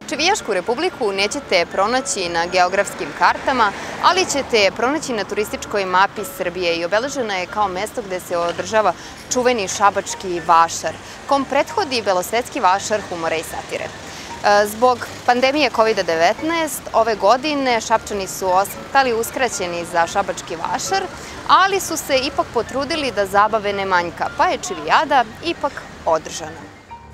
Čivijašku republiku nećete pronaći na geografskim kartama, ali ćete je pronaći na turističkoj mapi Srbije i obeležena je kao mesto gde se održava čuveni šabački vašar, kom prethodi belosvetski vašar humora i satire. Zbog pandemije COVID-19 ove godine Šapčani su ostali uskraćeni za šabački vašar, ali su se ipak potrudili da zabave ne manjka, pa je čivijada ipak održana.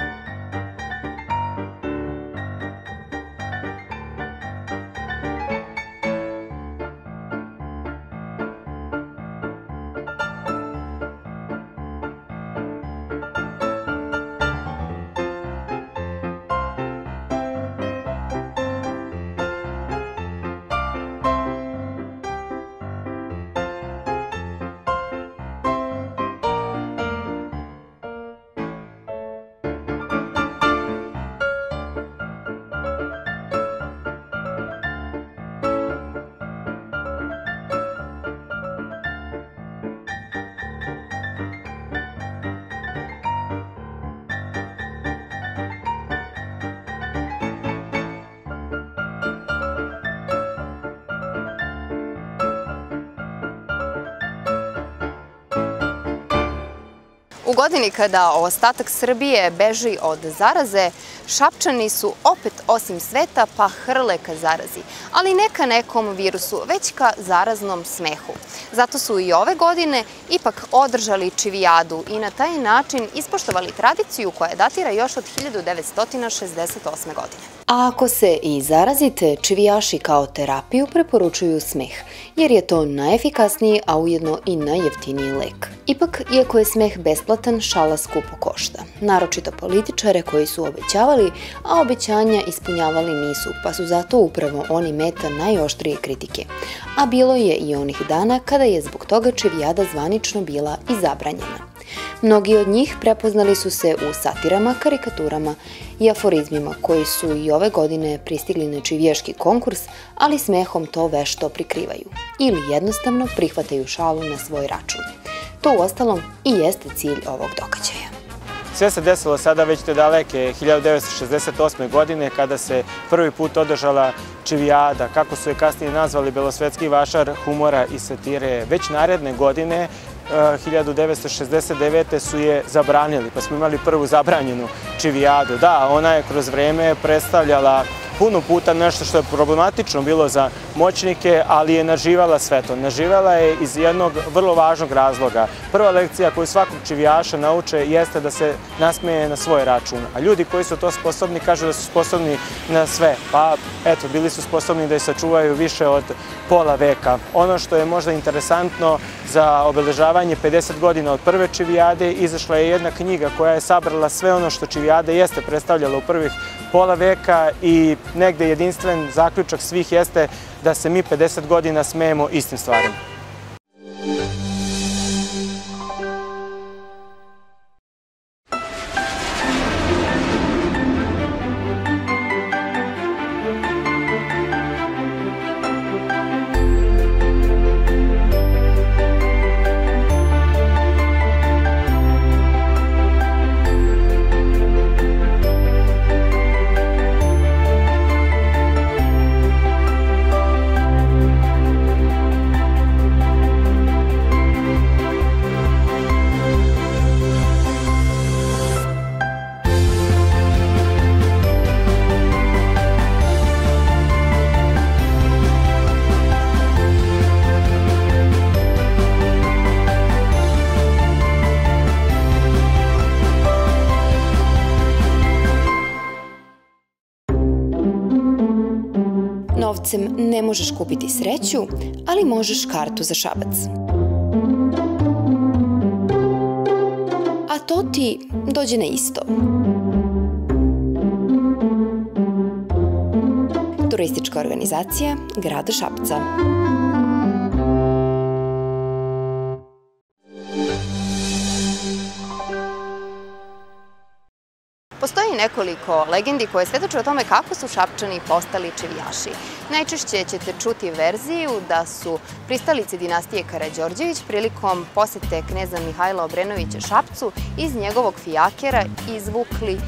U godini kada ostatak Srbije beži od zaraze, Šapčani su opet osim sveta pa hrle ka zarazi, ali ne ka nekom virusu, već ka zaraznom smehu. Zato su i ove godine ipak održali čivijadu i na taj način ispoštovali tradiciju koja datira još od 1968. godine. A ako se i zarazite, čivijaši kao terapiju preporučuju smeh, jer je to najefikasniji, a ujedno i najjeftiniji lek. Ipak, iako je smeh besplatan, šala skupo košta. Naročito političare koji su obećavali, a obećanja ispunjavali nisu, pa su zato upravo oni meta najoštrije kritike. A bilo je i onih dana kada je zbog toga čivijada zvanično bila i zabranjena. Mnogi od njih prepoznali su se u satirama, karikaturama i aforizmima koji su i ove godine pristigli na čivijaški konkurs, ali smehom to vešto prikrivaju ili jednostavno prihvataju šalu na svoj račun. To uostalom i jeste cilj ovog događaja. Sve se desilo sada već te daleke 1968. godine kada se prvi put održala čivijada, kako su je kasnije nazvali belosvetski vašar humora i satire. Već naredne godine 1969. su je zabranili, pa smo imali prvu zabranjenu čivijadu. Da, ona je kroz vreme predstavljala puno puta nešto što je problematično bilo za moćnike, ali je naživala sve to. Naživala je iz jednog vrlo važnog razloga. Prva lekcija koju svakog čivijaša nauče jeste da se nasmeje na svoj račun. A ljudi koji su to sposobni kažu da su sposobni na sve. Pa eto, bili su sposobni da je sačuvaju više od pola veka. Ono što je možda interesantno za obeležavanje 50 godina od prve čivijade, izašla je jedna knjiga koja je sabrala sve ono što čivijada jeste predstavljala u prvih pola veka i negde jedinstven zaključak svih jeste da se mi 50 godina smejemo istim stvarima. Novcem ne možeš kupiti sreću, ali možeš kartu za Šabac. A to ti dođe na isto. Turistička organizacija grada Šapca. Postoji nekoliko legendi koje svedoče o tome kako su Šapčani postali čivijaši. Najčešće ćete čuti verziju da su pristalice dinastije Karađorđević prilikom posete kneza Mihajla Obrenovića Šapcu iz njegovog fijakera izvukli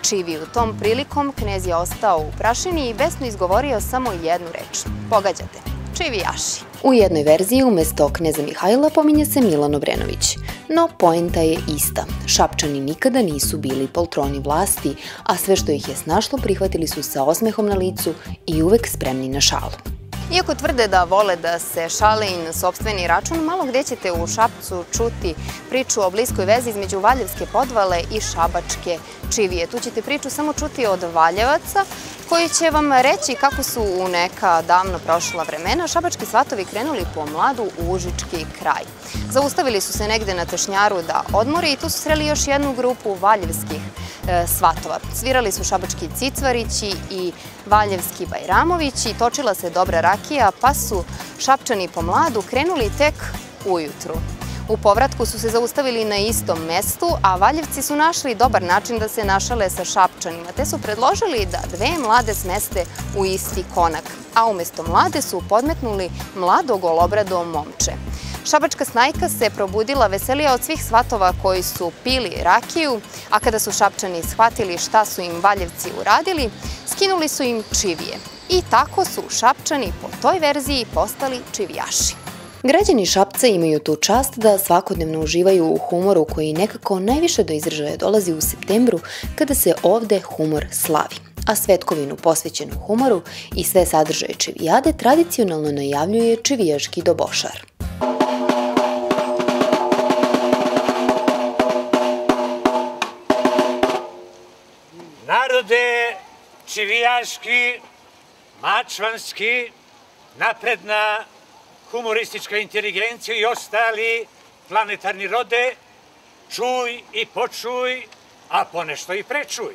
čiviju. Tom prilikom knez je ostao u prašini i besno izgovorio samo jednu reč. Pogađate, čivijaši. U jednoj verziji umesto kneza Mihajla pominje se Milan Obrenović. No, poenta je ista. Šapčani nikada nisu bili poltroni vlasti, a sve što ih je snašlo prihvatili su sa osmehom na licu i uvek spremni na šalu. Iako tvrde da vole da se šale i na sopstveni račun, malo gdje ćete u Šapcu čuti priču o bliskoj vezi između Valjevske podvale i šabačke čivije. Tu ćete priču samo čuti od Valjevaca, koji će vam reći kako su u neka davno prošla vremena šabački svatovi krenuli po mladu u Užički kraj. Zaustavili su se negde na Tešnjaru da odmore i tu su sreli još jednu grupu valjevskih svatova. Svirali su šabački Cicvarići i Valjevski Bajramovići, točila se dobra rakija, pa su Šapčani po mladu krenuli tek ujutru. U povratku su se zaustavili na istom mestu, a Valjevci su našli dobar način da se našale sa Šapčanima, te su predložili da dve mlade smeste u isti konak, a umjesto mlade su podmetnuli mlado golobrado momče. Šabačka snajka se probudila veselija od svih svatova koji su pili rakiju, a kada su Šapčani shvatili šta su im Valjevci uradili, skinuli su im čivije. I tako su Šapčani po toj verziji postali čivijaši. Građani Šapca imaju tu čast da svakodnevno uživaju u humoru koji nekako najviše do izražaja dolazi u septembru kada se ovde humor slavi. A svetkovinu posvećenu humoru i sve sadržaje čivijade tradicionalno najavljuje čivijaški dobošar. Narode čivijaški, mačvanski, napredna humoristička inteligencija i ostali planetarni rode, čuj i počuj, a ponešto i prečuj.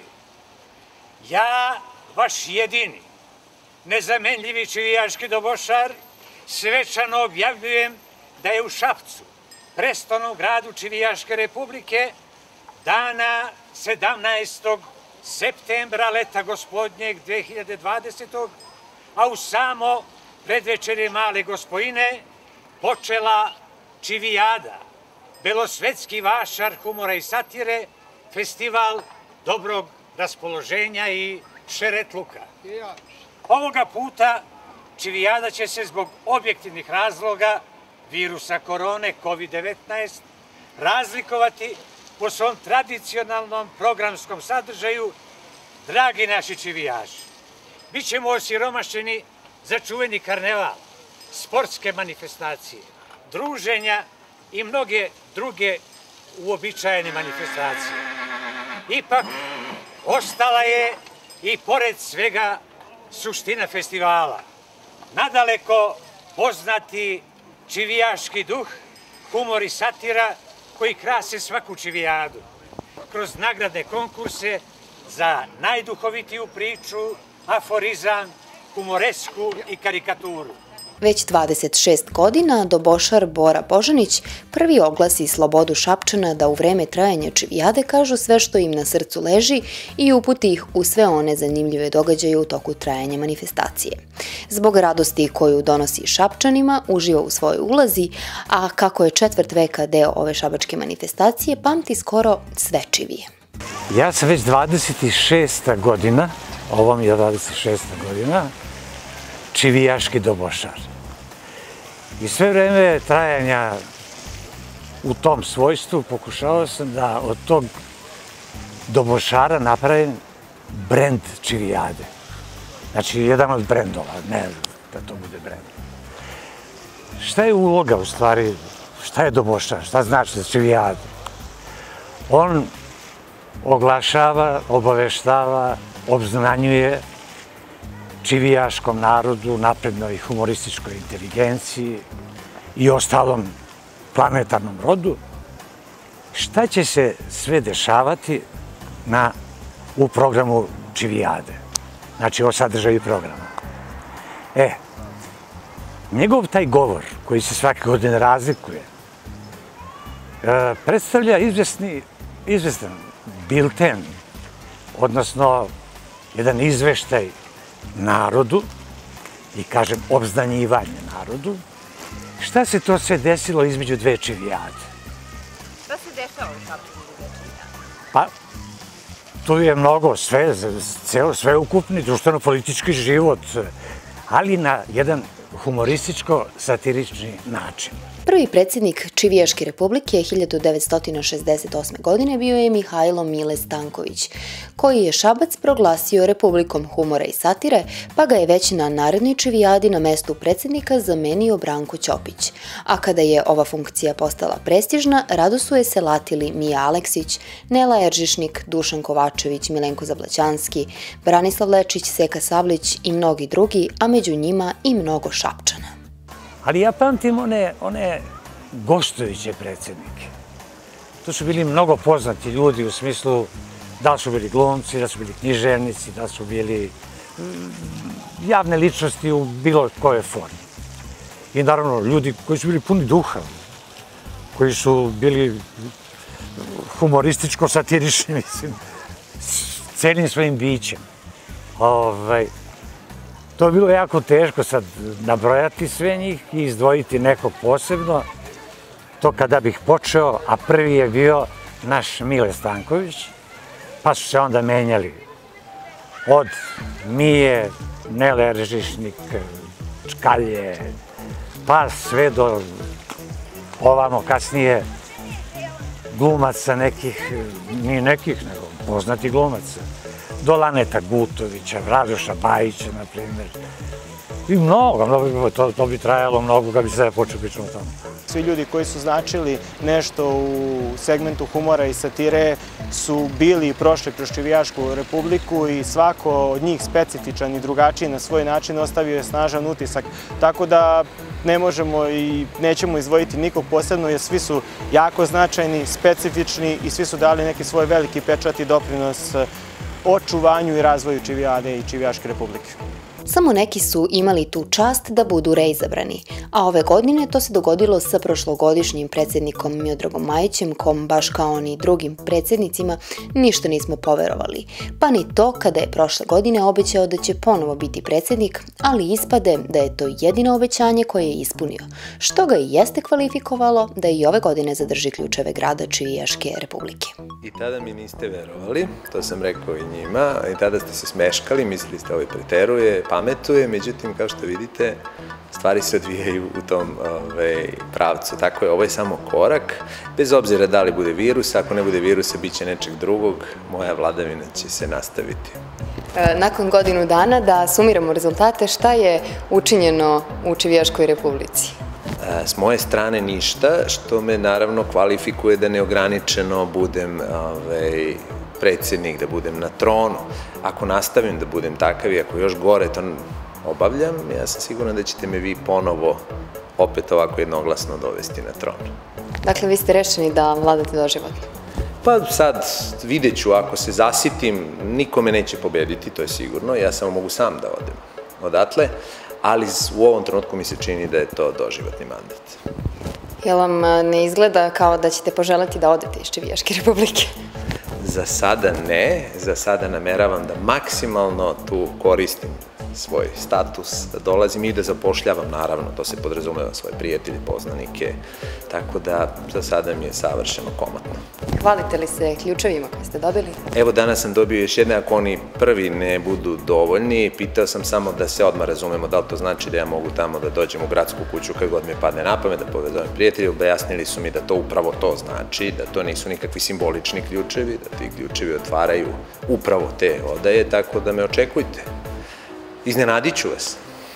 Ja, vaš jedini, nezamenljivi čivijaški dobošar, svečano objavljujem da je u Šapcu, prestolnom gradu Čivijaške republike, dana 17. septembra leta gospodnjeg 2020. a u samo predvečerje male gospojine počela čivijada, belosvetski vašar humora i satire, festival dobrog raspoloženja i šeretluka. Ovoga puta čivijada će se zbog objektivnih razloga virusa korone COVID-19 razlikovati po svom tradicionalnom programskom sadržaju. Dragi naši čivijaši, bit ćemo osiromašeni za čuveni karneval, sportske manifestacije, druženja i mnoge druge uobičajene manifestacije. Ipak, ostala je i pored svega suština festivala. Nadaleko poznati čivijaški duh, humor i satira koji krase svaku čivijadu kroz nagradne konkurse za najduhovitiju priču, aforizam, humoresku i karikaturu. Već 26 godina dobošar Bora Božanić prvi oglasi slobodu Šapčana da u vreme trajanja čivijade kažu sve što im na srcu leži i uputi ih u sve one zanimljive događaje u toku trajanja manifestacije. Zbog radosti koju donosi Šapčanima, uživa u svojoj ulozi, a kako je četvrt veka deo ove šabačke manifestacije, pamti skoro sve čivije. Ja sam već 26. godina, ovo mi je 26. godina, čivijaški dobošar. I sve vreme trajanja u tom svojstvu pokušavao sam da od tog dobošara napravim brend čivijade. Znači, jedan od brendova, ne da to bude brend. Šta je uloga u stvari, šta je dobošar, šta znači za čivijade? On oglašava, obaveštava, obznanjuje čivijaškom narodu, naprednoj humorističkoj inteligenciji i ostalom planetarnom rodu, šta će se sve dešavati u programu čivijade, znači o sadržaju programa. Njegov taj govor, koji se svake godine razlikuje, predstavlja izvestan bilten, odnosno jedan izveštaj narodu i, kažem, obznanjivanje narodu, šta se to sve desilo između dve čivijade. Šta se dešava u Šapcu između dve čivijade? Pa, tu je mnogo, sveukupni društveno-politički život, ali na jedan humorističko-satirični način. Prvi predsjednik Čivijaške republike 1968. godine bio je Mihajlo Mile Stanković, koji je Šabac proglasio republikom humora i satire, pa ga je već na narednoj čivijadi na mestu predsjednika zamenio Branko Ćopić. A kada je ova funkcija postala prestižna, rado su je se latili Mija Aleksić, Nela Eržišnik, Dušan Kovačević, Milenko Zablaćanski, Branislav Lečić, Seka Savlić i mnogi drugi, a među njima i mnogo Šapčana. Ali ja pamtim one gostujuće predsjednike. To su bili mnogo poznati ljudi u smislu da li su bili glumci, da su bili književnici, da su bili javne ličnosti u bilo kojoj formi. I naravno ljudi koji su bili puni duha, koji su bili humorističko-satirični, mislim, celim svojim bićem. To je bilo jako teško sad nabrojati sve njih i izdvojiti nekog posebno. To kada bih počeo, a prvi je bio naš Mile Stanković, pa su se onda menjali od Mije, Nele Eržišnik, Čkalje, pa sve do ovamo kasnije glumaca nekih, nije nekih, nego poznati glumaca. Do Laneta Gutovića, Radoša Bajića, na primjer. I mnogo, to bi trajalo mnogo kad bi se počeo pričati o tome. Svi ljudi koji su značili nešto u segmentu humora i satire su bili i prošli kroz Čivijašku republiku i svako od njih specifičan i drugačiji na svoj način ostavio je snažan utisak. Tako da ne možemo i nećemo izdvojiti nikog posebno jer svi su jako značajni, specifični i svi su dali neki svoj veliki pečat i doprinos očuvanju i razvoju Čivijade i Čivijaške republike. Samo neki su imali tu čast da budu reizabrani, a ove godine to se dogodilo sa prošlogodišnjim predsjednikom Miodragom Majićem, kom baš kao ni drugim predsjednicima ništa nismo poverovali. Pa ni to kada je prošle godine obećao da će ponovo biti predsjednik, ali ispade da je to jedino obećanje koje je ispunio, što ga i jeste kvalifikovalo da i ove godine zadrži ključeve grada Čivijaške republike. I tada mi niste verovali, to sam rekao i njima, i tada ste se smeškali, mislili ste ovaj preteruje, pametuje, međutim, kao što vidite, stvari se odvijaju u tom pravcu. Tako je, ovo je samo korak, bez obzira da li bude virus, ako ne bude virusa, bit će nečeg drugog, moja vladavina će se nastaviti. Nakon godinu dana, da sumiramo rezultate, šta je učinjeno u Čivijaškoj republici? S moje strane ništa, što me naravno kvalifikuje da neograničeno budem predsjednik, da budem na tronu. Ako nastavim da budem takav i ako još gore to obavljam, ja sam siguran da ćete me vi ponovo opet ovako jednoglasno dovesti na tron. Dakle, vi ste rešeni da vladate doživotno? Pa sad vidjet ću, ako se zasitim, niko me neće pobediti, to je sigurno, ja samo mogu sam da odem odatle, ali u ovom trenutku mi se čini da je to doživotni mandat. Jel vam ne izgleda kao da ćete poželiti da odete iz Čivijaške republike? Za sada ne, za sada nameravam da maksimalno tu koristim svoj status, da dolazim i da zapošljavam, naravno, to se podrazumeva svoje prijatelje, poznanike, tako da za sada mi je savršeno komotno. Hvalite li se ključevima koje ste dobili? Evo, danas sam dobio još jedne, ako oni prvi ne budu dovoljni, pitao sam samo da se odmah razumemo da li to znači da ja mogu tamo da dođem u gradsku kuću kad god mi padne na pamet, da povezovem prijatelje, objasnili su mi da to upravo to znači, da to nisu nikakvi simbolični ključevi, da ti ključevi otvaraju upravo te odaje, tako da me očekujte. Iznenadit ću vas.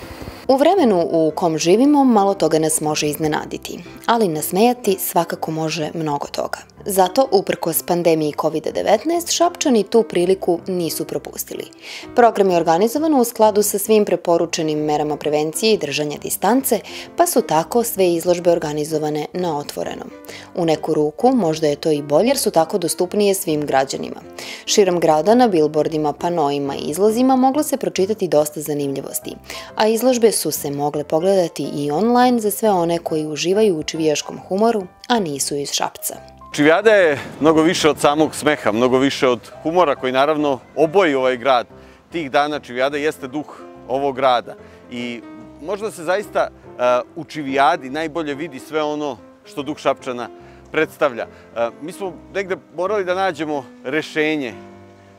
U vremenu u kom živimo malo toga nas može iznenaditi, ali nasmejati svakako može mnogo toga. Zato, uprkos pandemiji COVID-19, Šapčani tu priliku nisu propustili. Program je organizovan u skladu sa svim preporučenim merama prevencije i držanja distance, pa su tako sve izložbe organizovane na otvorenom. U neku ruku možda je to i bolje jer su tako dostupnije svim građanima. Širom grada na bilbordima, panoima i izlozima moglo se pročitati dosta zanimljivosti, a izložbe su se mogle pogledati i online za sve one koji uživaju u čivijaškom humoru, a nisu iz Šapca. Čivijada je mnogo više od samog smeha, mnogo više od humora koji naravno oboji ovaj grad. Tih dana Čivijada jeste duh ovog grada i možda se zaista u Čivijadi najbolje vidi sve ono što duh Šapčana predstavlja. Mi smo negde morali da nađemo rešenje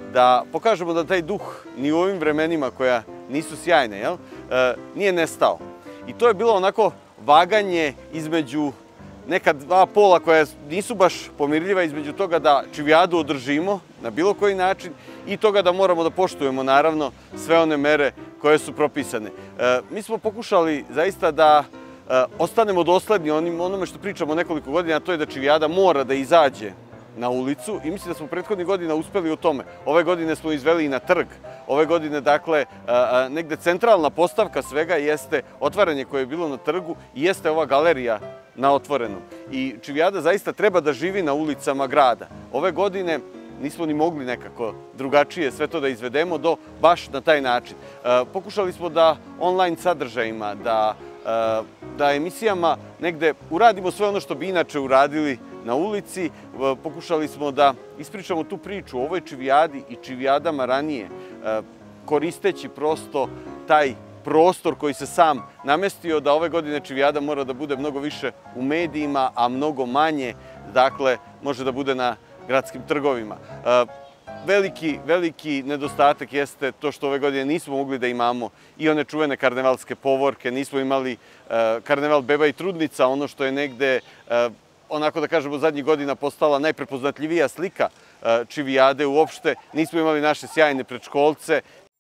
da pokažemo da taj duh ni u ovim vremenima koja nisu sjajne, nije nestao. I to je bilo onako vaganje između neka dva pola koja nisu baš pomirljiva, između toga da čivijadu održimo na bilo koji način i toga da moramo da poštujemo naravno sve one mere koje su propisane. Mi smo pokušali zaista da ostanemo dosledni onome što pričamo nekoliko godina, a to je da čivijada mora da izađe na ulicu i mislim da smo prethodnih godina uspeli u tome. Ove godine smo izveli i na trg. Ove godine, dakle, negde centralna postavka svega jeste otvaranje koje je bilo na trgu i jeste ova galerija na otvorenom. I čivijada zaista treba da živi na ulicama grada. Ove godine nismo ni mogli nekako drugačije sve to da izvedemo do baš na taj način. Pokušali smo da online sadržajima, da emisijama negde uradimo sve ono što bi inače uradili na ulici. Pokušali smo da ispričamo tu priču o ovoj čivijadi i čivijadama ranije, koristeći prosto taj prostor koji se sam namestio da ove godine čivijada mora da bude mnogo više u medijima, a mnogo manje, dakle, može da bude na gradskim trgovima. Veliki nedostatak jeste to što ove godine nismo mogli da imamo i one čuvene karnevalske povorke, nismo imali karneval beba i trudnica, ono što je negde, onako da kažemo, zadnjih godina postala najprepoznatljivija slika čivijade uopšte. Nismo imali naše sjajne predškolce.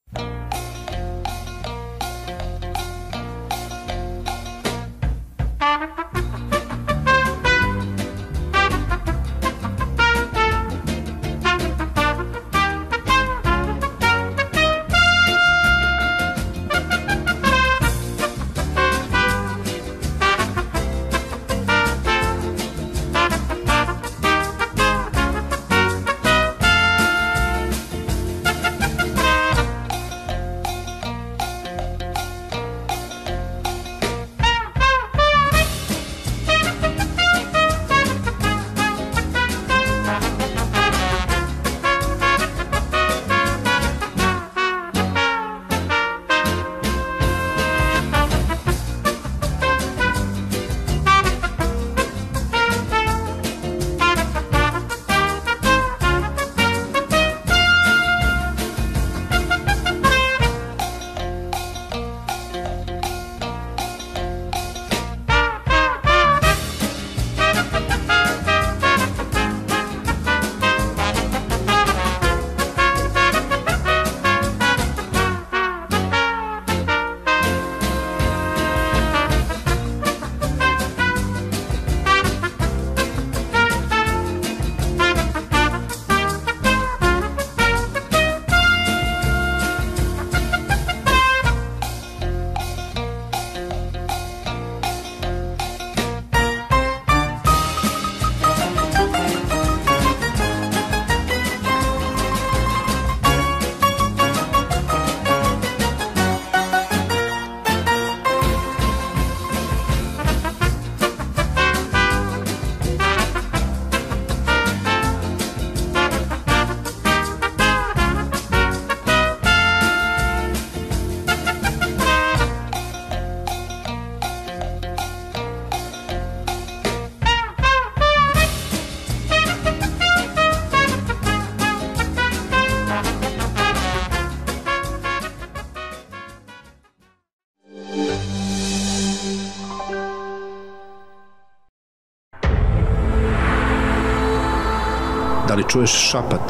Da li čuješ šapat?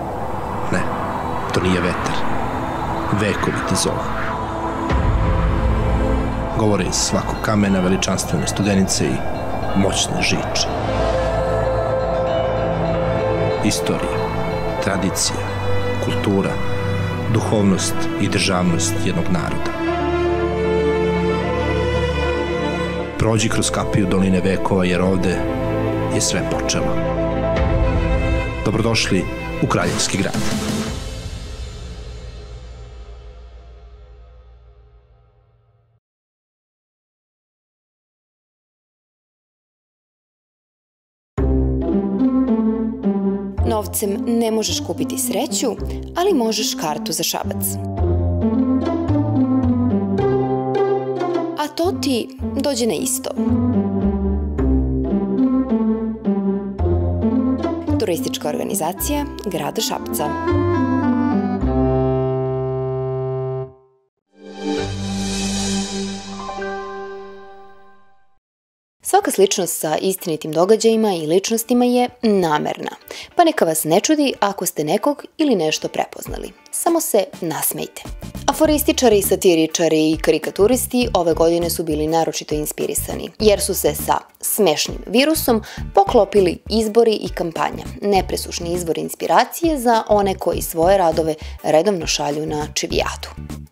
Ne, to nije vetar. Vekovi ti zovu. Govore iz svakog kamena veličanstvene studenice i moćne žiče. Istorija, tradicija, kultura, duhovnost i državnost jednog naroda. Prođi kroz kapiju doline vekova jer ovde je sve počelo. Dobrodošli u Kraljevski grad. Novcem ne možeš kupiti sreću, ali možeš kartu za Šabac. A to ti dođe na isto. Turistička organizacija grada Šapca. Svaka sličnost sa istinitim događajima i ličnostima je namerna, pa neka vas ne čudi ako ste nekog ili nešto prepoznali. Samo se nasmejte. Aforističari, satiričari i karikaturisti ove godine su bili naročito inspirisani, jer su se sa smešnim virusom poklopili izbori i kampanja, nepresušni izvor inspiracije za one koji svoje radove redovno šalju na čivijadu.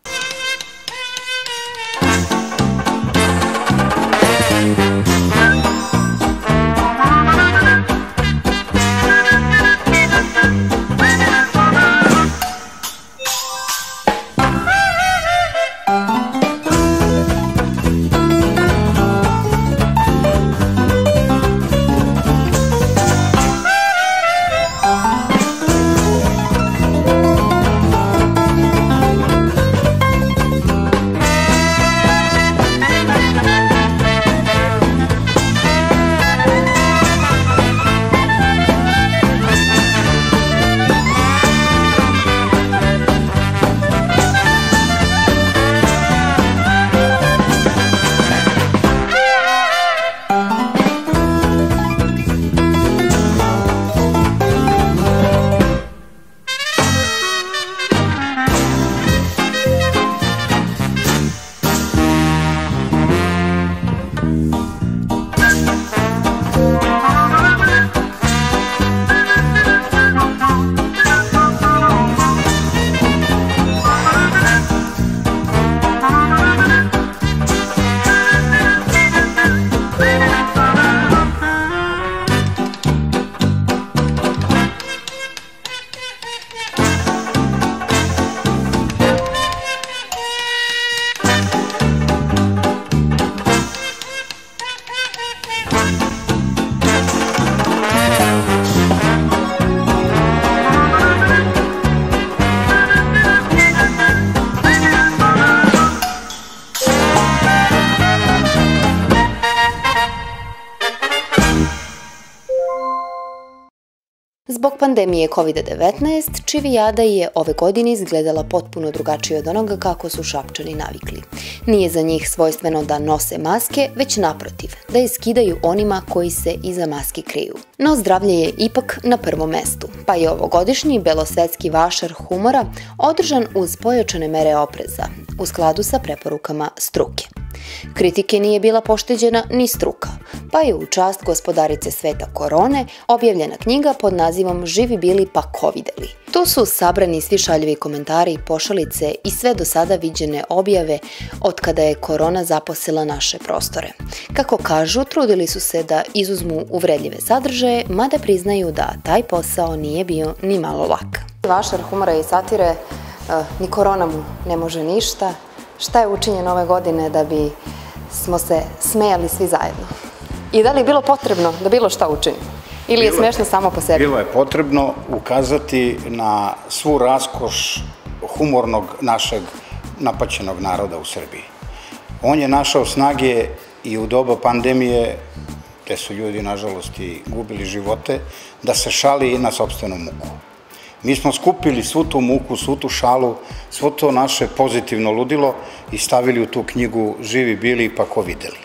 Zbog pandemije COVID-19, čivijada je ove godine izgledala potpuno drugačije od onoga kako su Šapčani navikli. Nije za njih svojstveno da nose maske, već naprotiv, da je skidaju onima koji se iza maski kriju. No zdravlje je ipak na prvom mestu, pa je ovogodišnji belosvetski vašar humora održan uz pojačane mere opreza, u skladu sa preporukama struke. Kritike nije bila pošteđena ni struka, pa je u čast gospodarice sveta korone objavljena knjiga pod nazivom Živi bili pa ko videli. Tu su sabrani svi šaljivi komentari, pošalice i sve do sada viđene objave od kada je korona zaposela naše prostore. Kako kažu, trudili su se da izuzmu uvredljive sadržaje, mada priznaju da taj posao nije bio ni malo lak. Vašar humora i satire, ni korona mu ne može ništa. Šta je učinjeno ove godine da bi smo se smejali svi zajedno? I da li je bilo potrebno da bilo šta učinimo? Ili je smešno samo po sebi? Bilo je potrebno ukazati na svu raskoš humornog našeg napaćenog naroda u Srbiji. On je našao snage i u doba pandemije, gde su ljudi, nažalost, i gubili živote, da se šali na sopstvenu muku. Mi smo skupili svu tu muku, svu tu šalu, svo to naše pozitivno ludilo i stavili u tu knjigu Živi bili pa ko videli.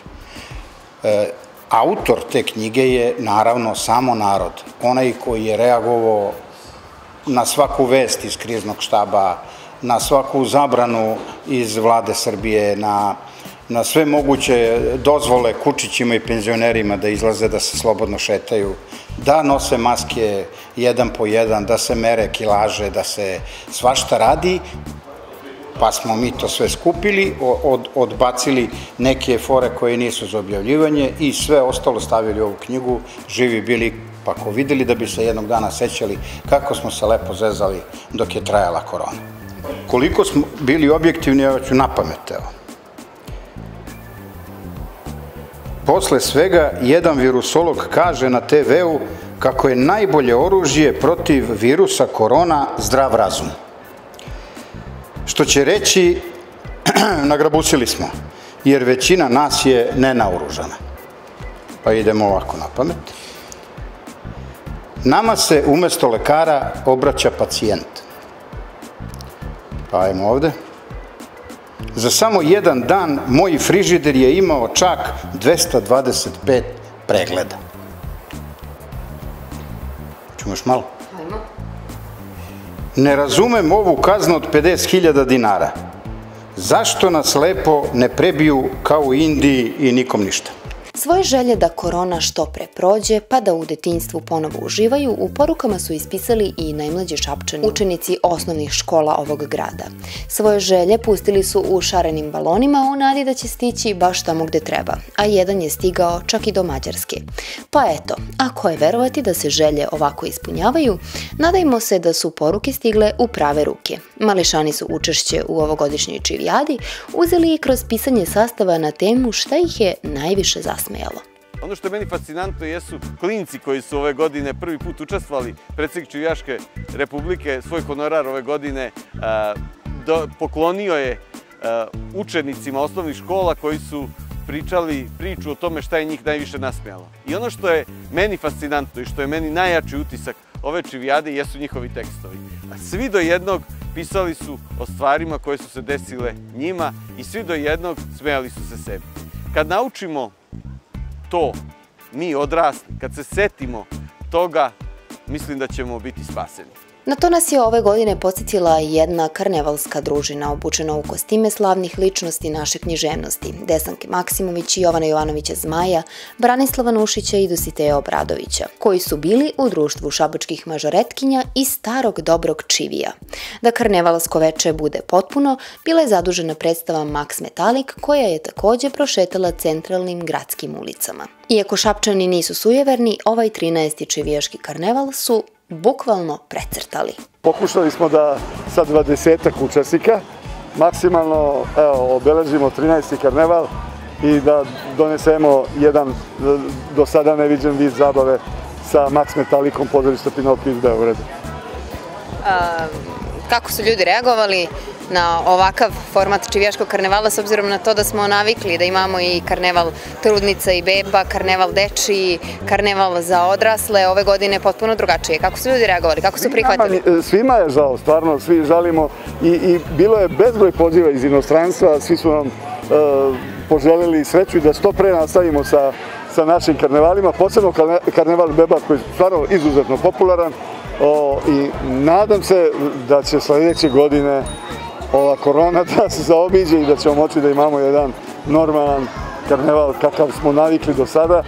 Autor te knjige je naravno samo narod, onaj koji je reagovao na svaku vest iz kriznog štaba, na svaku zabranu iz vlade Srbije, na sve moguće dozvole kučićima i penzionerima da izlaze, da se slobodno šetaju, da nose maske jedan po jedan, da se mere kilaže, da se svašta radi, pa smo mi to sve skupili, odbacili neke fore koje nisu za objavljivanje i sve ostalo stavili u ovu knjigu, Živi bili pa ko videli, da bi se jednog dana sećali kako smo se lepo zezali dok je trajala korona. Koliko smo bili objektivni, ja ću napamet, evo. Posle svega, jedan virusolog kaže na TV-u kako je najbolje oružje protiv virusa korona zdrav razum. Što će reći, nagrabusili smo, jer većina nas je nenaoružana. Pa idemo ovako na pamet. Nama se umesto lekara obraća pacijent. Pa ajmo ovde. Za samo jedan dan moj frižider je imao čak 225 pregleda. Čemo još malo? Ne razumem ovu kaznu od 50.000 dinara. Zašto nas lepo ne prebiju kao u Indiji i nikom ništa? Svoje želje da korona što pre prođe, pa da u detinjstvu ponovo uživaju, u porukama su ispisali i najmlađi Šapčani, učenici osnovnih škola ovog grada. Svoje želje pustili su u šarenim balonima u nadi da će stići baš tamo gde treba, a jedan je stigao čak i do Mađarske. Pa eto, ako je verovati da se želje ovako ispunjavaju, nadajmo se da su poruke stigle u prave ruke. Mališani su učešće u ovogodišnjoj čivijadi uzeli i kroz pisanje sastava na temu šta ih je najviše zasmejalo. Ono što je meni fascinantno jesu klinci koji su ove godine prvi put učestvovali. Predsjednik Čivijaške republike svoj honorar ove godine poklonio je učenicima osnovnih škola koji su pričali priču o tome šta je njih najviše nasmejalo. I ono što je meni fascinantno i što je meni najjači utisak ove čivijade jesu njihovi tekstovi. A svi do jednog pisali su o stvarima koje su se desile njima i svi do jednog smejali su se sebi. Kad naučimo to, mi odrasli, kad se setimo toga, mislim da ćemo biti spaseni. Na to nas je ove godine podsjetila jedna karnevalska družina obučena u kostime slavnih ličnosti naše književnosti, Desanke Maksimović, Jovana Jovanovića Zmaja, Branislava Nušića i Dositeja Obradovića, koji su bili u društvu šabačkih mažoretkinja i starog dobrog čivija. Da karnevalsko veče bude potpuno, bila je zadužena predstava Max Metalik, koja je takođe prošetala centralnim gradskim ulicama. Iako Šapčani nisu sujeverni, ovaj 13. čivijaški karneval su bukvalno precrtali. Pokušali smo da sa 20 učesnika maksimalno obeležimo 13. karneval i da donesemo jedan do sada neviđen vid zabave sa Max Metalikom pozorišta Pinokio iz Beograda. Kako su ljudi reagovali na ovakav format čivijaškog karnevala, s obzirom na to da smo navikli da imamo i karneval trudnica i beba, karneval dečiji, karneval za odrasle, ove godine potpuno drugačije. Kako su ljudi reagovali, kako su prihvatili? Svima je žao, stvarno, svi žalimo i bilo je bezbroj poziva iz inostranstva, svi su nam poželjeli sreću i da što pre nastavimo sa našim karnevalima, posebno karneval beba koji je stvarno izuzetno popularan i nadam se da će sledeće godine ova korona da se zaobiđe i da ćemo moći da imamo jedan normalan karneval kakav smo navikli do sada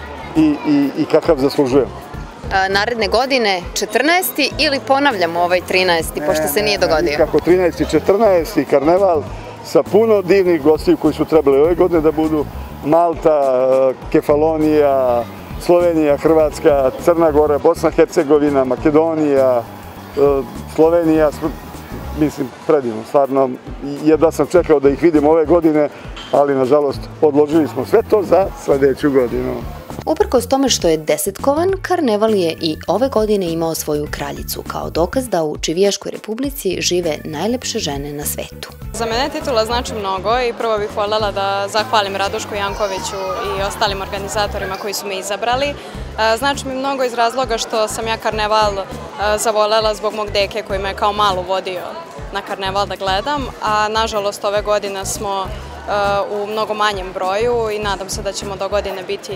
i kakav zaslužujemo. Naredne godine 14. ili ponavljamo ovaj 13. pošto se nije dogodio? Kako 13. 14. karneval sa puno divnih gostiju koji su trebali ove godine da budu Malta, Kefalonija, Slovenija, Hrvatska, Crna Gora, Bosna, Hercegovina, Makedonija, Slovenija. Mislim, predivno, stvarno, jedva sam čekao da ih vidim ove godine, ali nažalost odložili smo sve to za sledeću godinu. Uprkos tome što je desetkovan, karneval je i ove godine imao svoju kraljicu, kao dokaz da u Čivijaškoj republici žive najlepše žene na svetu. Za mene titula znači mnogo i prvo bih voljela da zahvalim Radušku Jankoviću i ostalim organizatorima koji su me izabrali. Znači mi mnogo iz razloga što sam ja karneval zavolela zbog mog deke koji me kao malu vodio na karneval da gledam, a nažalost ove godine smo u mnogo manjem broju i nadam se da ćemo do godine biti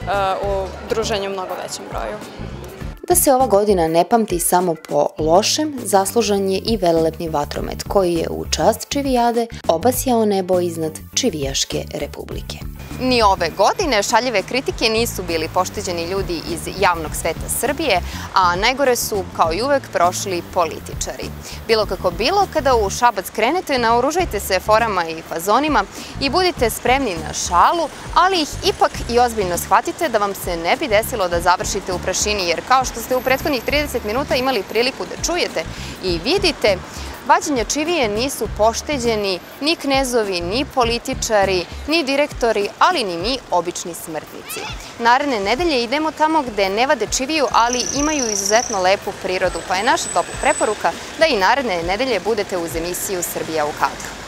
u druženju mnogo većem broju. Da se ova godina ne pamti samo po lošem, zaslužan je i velelepni vatromet koji je u čast čivijade obasjao nebo iznad Čivijaške republike. Ni ove godine šaljive kritike nisu bili pošteđeni ljudi iz javnog sveta Srbije, a najgore su, kao i uvek, prošli političari. Bilo kako bilo, kada u Šabac krenete, naoružajte se forama i fazonima i budite spremni na šalu, ali ih ipak i ozbiljno shvatite da vam se ne bi desilo da završite u prašini, jer kao što ste u prethodnih 30 minuta imali priliku da čujete i vidite, vađenja čivije nisu pošteđeni ni knezovi, ni političari, ni direktori, ali ni mi, obični smrtnici. Naredne nedelje idemo tamo gde ne vade čiviju, ali imaju izuzetno lepu prirodu, pa je naša topla preporuka da i naredne nedelje budete uz emisiju Srbija u kadru.